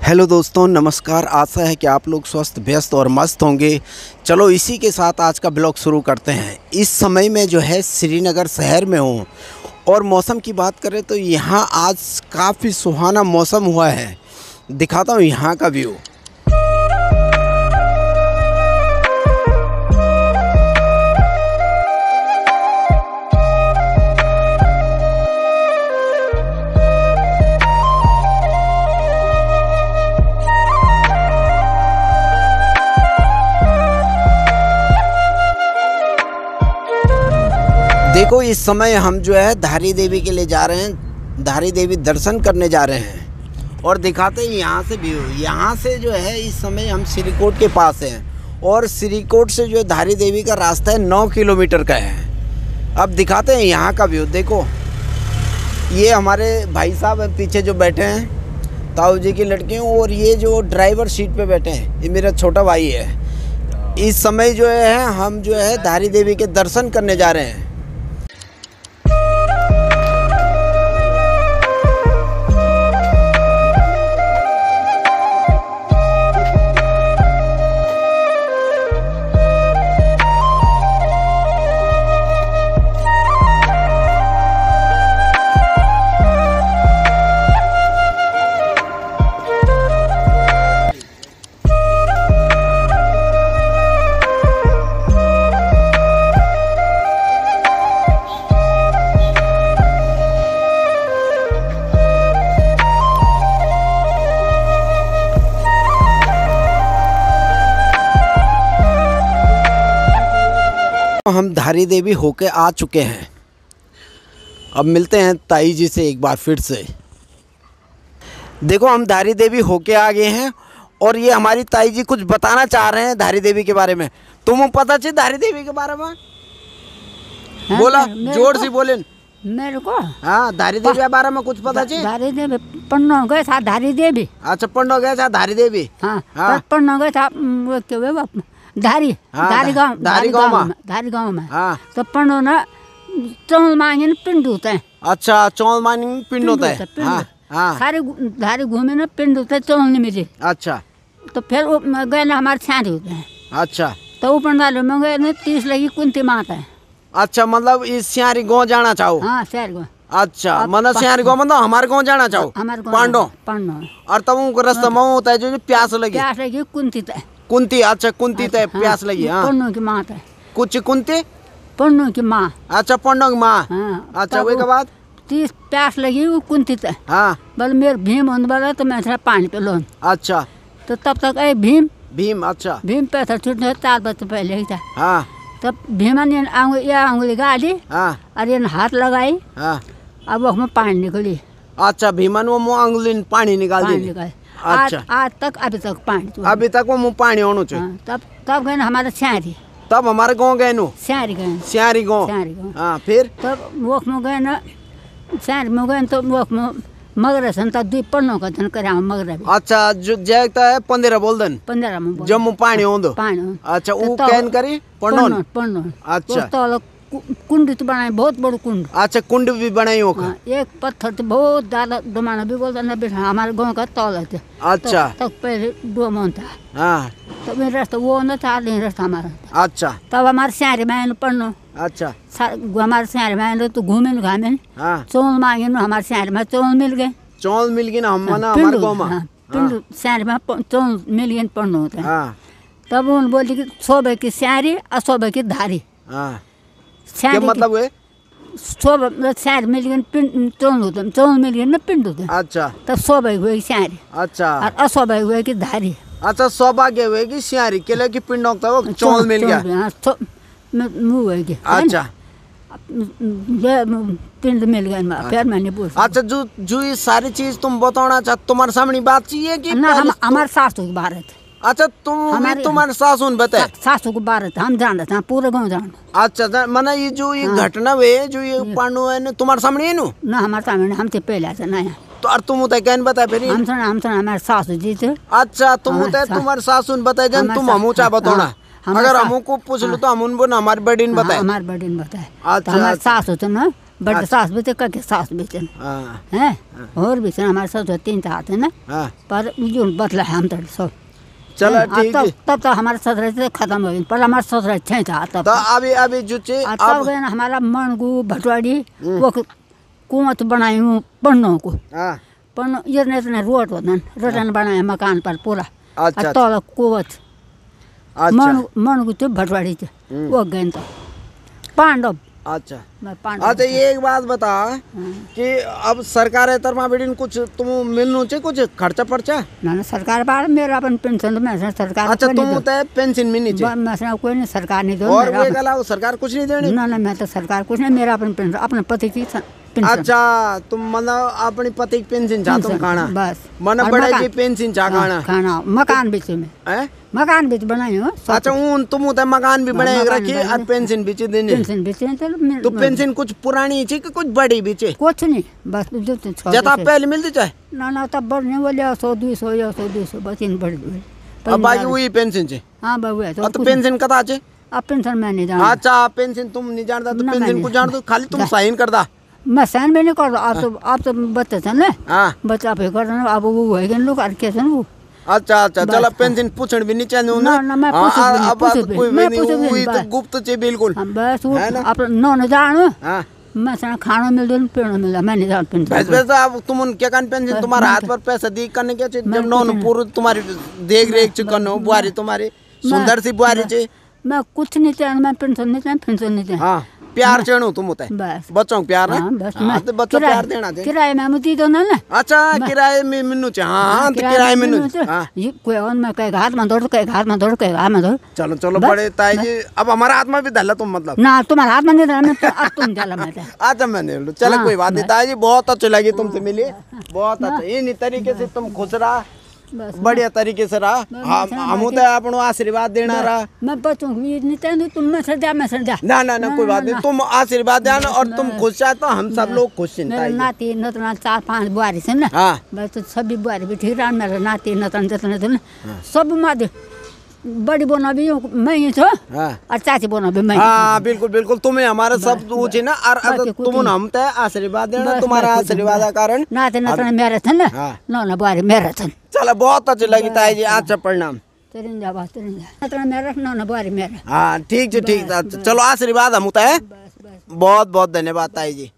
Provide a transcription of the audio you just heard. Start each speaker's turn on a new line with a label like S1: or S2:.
S1: Hello दोस्तों, नमस्कार। आशा है कि आप लोग स्वस्थ, व्यस्त और मस्त होंगे। चलो इसी के साथ आज का ब्लॉग शुरू करते हैं। इस समय में जो है श्रीनगर शहर में हूँ और मौसम की बात करें तो यहाँ आज काफ़ी सुहाना मौसम हुआ है। दिखाता हूँ यहाँ का व्यू। देखो इस समय हम जो है धारी देवी के लिए जा रहे हैं। धारी देवी दर्शन करने जा रहे हैं और दिखाते हैं यहाँ से व्यू। यहाँ से जो है इस समय हम श्रीकोट के पास हैं और श्रीकोट से जो है धारी देवी का रास्ता है 9 किलोमीटर का है। अब दिखाते हैं यहाँ का व्यू। देखो ये हमारे भाई साहब पीछे जो बैठे हैं, ताऊ जी की लड़के हैं, और ये जो ड्राइवर सीट पे बैठे हैं ये मेरा छोटा भाई है। इस समय जो है हम जो है धारी देवी के दर्शन करने जा रहे हैं। हम धारी देवी होके आ चुके हैं। अब मिलते हैं ताई जी से एक बार फिर से। देखो हम धारी देवी होके आ गए हैं और ये हमारी ताई जी कुछ बताना चाह रहे हैं धारी देवी के बारे में। तुम्हें पता चाहिए धारी देवी के बारे में? बोला जोर से बोले
S2: मेरे को।
S1: हाँ, धारी देवी के बारे में कुछ पता चाहिए?
S2: धारी देवी पन्नो गए था। धारी देवी,
S1: अच्छा, पन्नो गए था धारी देवी।
S2: हाँ, पन्नो गए था धारी गाँव में।
S1: हाँ,
S2: तो पन्नो ना चौल मांगे पिंड होते हैं।
S1: अच्छा, चौल मांगे पिंड होता है। हाँ,
S2: सारे धारी घूमे ना पिंड होते हैं, चौल नहीं मिले।
S1: अच्छा,
S2: तो फिर वो गए ना हमारे छारी होते हैं।
S1: अच्छा,
S2: तो वो पंडालों में गए ना 30 लगी कुंती माता है।
S1: अच्छा, मतलब इस सियारी गाँव जाना चाहो?
S2: हाँ, शहर गाँव।
S1: अच्छा, मतलब सियारी गाँव मतलब हमारे गाँव जाना चाहो?
S2: हमारे
S1: पांडो और तब उनको रास्ता में होता है जो प्यास लगी कुंती। अच्छा, कुंती तय प्यास लगी। हाँ,
S2: पन्नों की माँ है।
S1: कुछ कुंती
S2: पन्नों की माँ।
S1: अच्छा, पन्नों की माँ।
S2: हाँ,
S1: अच्छा, वही के बाद
S2: 30 प्यास लगी वो कुंती तय।
S1: हाँ,
S2: बोले मेरे भीम होने वाला तो मैं थोड़ा पानी पे लोन।
S1: अच्छा,
S2: तो तब तक अरे भीम। अच्छा, भीम पे था छूटने 4 बजे पहले ही था।
S1: हाँ,
S2: तब भीमा ने आंगुली गाड़ी।
S1: हाँ,
S2: और ये हाथ लगाई।
S1: हाँ,
S2: अब वो में पानी निकली।
S1: अच्छा, भीमन वो मुँह अंगुली पानी निकाल दी। अच्छा,
S2: आज तक अभी तक पानी।
S1: अभी तक वो मुँह पानी होना चाहिए।
S2: तब गए ना हमारे छारी।
S1: तब हमारे गाँव गए नु सियारी गाँव। हाँ, फिर
S2: तब वो में गए ना शहर में गए तो वो मगर संता 2 पन्नों का धन करे मगर।
S1: अच्छा, जो जैता है 15 बोल दन
S2: 15 में
S1: जम्मू पानी होंदो। अच्छा, वो कैन करी पन्नों। अच्छा,
S2: तो कुंड तो बनाए, बहुत बड़ा कुंड।
S1: अच्छा, कुंड भी बनाई हो?
S2: एक पत्थर तो बहुत ज्यादा डोमाना भी बोलता ना बेटा हमारे गांव का तौल है।
S1: अच्छा,
S2: तब पहले डोमान था।
S1: हाँ,
S2: तो मेरा रास्ता वो ना था, रास्ता हमारा।
S1: अच्छा,
S2: तब हमारे शहर में पढ़नो।
S1: अच्छा,
S2: हमारे शहर में तो घूमे घामे।
S1: हाँ,
S2: चौल मांगे हमारे शहर में चौल मिल गए।
S1: चौल मिल गए ना हमारे गाँव में।
S2: पिंड शहर में चौल मिल गए पढ़नो होता है।
S1: हाँ,
S2: तब उन्होंने बोली कि 100 भाई की शहरी और 100 भाई की धारी।
S1: हाँ, क्या मतलब है?
S2: 100 शहर मिल गए पिंड चौल होते हैं, चौल मिल गए ना पिंड होते हैं।
S1: अच्छा,
S2: तब 100 भाई हुए शहरी।
S1: अच्छा,
S2: और 100 भाई हुए की धारी।
S1: अच्छा, सौभाग्य हुए कि सियारी के लिए कि पिंड होता है चौल मिल गया। अच्छा,
S2: पिंड मिल गए फिर मैंने पूछा।
S1: अच्छा, जो ये सारी चीज तुम बताना चाहते तुम्हारे सामने बात चाहिए कि
S2: ना हमारे सासू की बात है।
S1: अच्छा, तुम्हारे सासू ने बताया?
S2: सासू को बारह हम जान रहे थे, पूरे गाँव जान।
S1: अच्छा, माना ये जो ये घटना हुई जो ये पांडु है तुम्हारे सामने है
S2: ना? हमारे सामने, हमसे पहले से नया।
S1: तो और तुम उतय कहन बताए फिर?
S2: हम सुना हमारे सासू जी थे।
S1: अच्छा, तुम उतय तुम्हारे सासू ने बताए जन तुम हमू चाह बताना। अगर हमू को पूछ लो तो हम उनको हमारी बड़ी ने बताए।
S2: हमारी बड़ी ने बताए। हमारे सासू थे ना बड़े सास भी थे कके सास भी थे
S1: हाँ
S2: हैं और भी थे हमारे साथ 3 आते ना
S1: हाँ
S2: पर जो बदला है हम तो सब
S1: चलो ठीक है।
S2: तब तो हमारे ससुर थे खत्म हो गए पर हमारे ससुर अच्छे था तब
S1: तो अभी अभी जो चे
S2: तब गए ना हमारा मनगू भटवाड़ी वो कुआं बनाई हूँ पन्नों को
S1: हाँ
S2: पन्नों इतने रोड होता रोटन बनाया मकान पर पूरा
S1: अच्छा
S2: तौल कुवत
S1: अच्छा
S2: मनगू थे भटवाड़ी थे वो गए तो पांडव
S1: अच्छा
S2: पांडव
S1: अच्छा ये एक बात बता कि अब सरकार है तरमा बेडिन कुछ तुम मिलनु चे कुछ खर्चा पर्चा
S2: ना सरकार बार मेरा अपन पेंशन तो मैं सरकार
S1: अच्छा तुम तो पेंशन मिलनी चाहिए
S2: मैं कोई नहीं सरकार नहीं दो
S1: और वो गला सरकार कुछ नहीं देनी
S2: ना मैं तो सरकार कुछ नहीं मेरा अपन पेंशन अपने पति की
S1: अच्छा तुम मतलब अपनी पति की पेंशन चाह तुम खाना
S2: बस
S1: मन बड़े की पेंशन चाह खाना
S2: खाना मकान बीच में मकान बीच बनाई हो
S1: अच्छा उन तुम तो मकान भी बने रखी और पेंशन बीच देने
S2: पेंशन बीच
S1: तो पेंशन कुछ पुरानी थी कि कुछ बड़ी बीचे
S2: कुछ नहीं बस
S1: जब आप पहले मिलती चाहे
S2: ना तब बढ़ने वाले 100-200 या 100-200 बस इन बढ़
S1: अब बाकी वही पेंशन छे
S2: हाँ बाबू है
S1: तो पेंशन कदा छे
S2: अब पेंशन मैं नहीं जानता
S1: अच्छा पेंशन तुम नहीं जानता तो पेंशन को जान दो खाली तुम साइन कर दा
S2: मैं साइन भी नहीं कर दो आप तो बच्चे थे ना
S1: हाँ
S2: बच्चा पे कर देना अब वो है कि लोग कैसे वो
S1: अच्छा अच्छा चलो पेंशन पूछण भी नहीं चाहिए
S2: ना ना मैं
S1: पूछ भी तो गुप्त छे बिल्कुल
S2: बस वो आप न जानो
S1: हां
S2: मैं सना खाना मिल दो पेड़ मिल मैं नहीं जान पेंशन
S1: बस बस अब तुम क्या कान पेंशन तुम्हारे हाथ पर पैसा दी करने के जब नौन पूरी तुम्हारी देख रेख च करनो बुआरी तुम्हारी सुंदर सी बुआरी छे
S2: मैं कुछ नहीं चाहिए मैं पेंशन नहीं चाहिए
S1: हां प्यार चढ़ो तुम होता है
S2: बस
S1: बच्चों प्यार
S2: हाँ, बस
S1: हाँ, तो बच्चों प्यार देना चाहिए
S2: किराए में मुझे तो ना
S1: अच्छा किराए में मिन्नू चाहिए हाँ तो किराए में मिन्नू
S2: ये कोई और मैं कहे हाथ में दौड़ कहे हाथ में दौड़ कहे हाथ में दौड़
S1: चलो चलो बड़े ताई जी अब हमारा हाथ में भी धला तुम मतलब
S2: ना तुम्हारा हाथ में नहीं धला मैं तो अब तुम धला मैं
S1: अच्छा मैंने चलो कोई बात नहीं ताई जी बहुत अच्छी लगी तुमसे मिली बहुत अच्छा इन तरीके से तुम खुश रहा बढ़िया तरीके से रहा हम तो अपनो आशीर्वाद देना रहा
S2: मैं बच्चों को नहीं चाहिए तुम मैं सजा
S1: ना ना ना कोई बात नहीं तुम आशीर्वाद देना और तुम खुश चाहते हो हम सब लोग खुश हैं
S2: नाती नतना 4-5 बुआरी से ना
S1: हाँ
S2: बस तो सभी बुआरी भी ठीक रहा मेरा नाती नतन जतन थे ना सब मादे बड़ी बोना भी मैं ही था और चाची बोना भी मैं
S1: हाँ बिल्कुल बिल्कुल तुम्हें हमारा सब ऊँचे ना और तुम हम तो आशीर्वाद देना तुम्हारा आशीर्वाद का कारण
S2: नाते नतन मेरे थे ना ना बुआरी मेरे थे
S1: चलो बहुत अच्छी लगी ताई जी अच्छा प्रणाम
S2: तेरिंजा बस तेरिंजा नतन मेरे ना बुआरी मेरे
S1: हाँ ठीक है ठीक चलो आशीर्वाद हम होता है बहुत बहुत धन्यवाद ताई जी।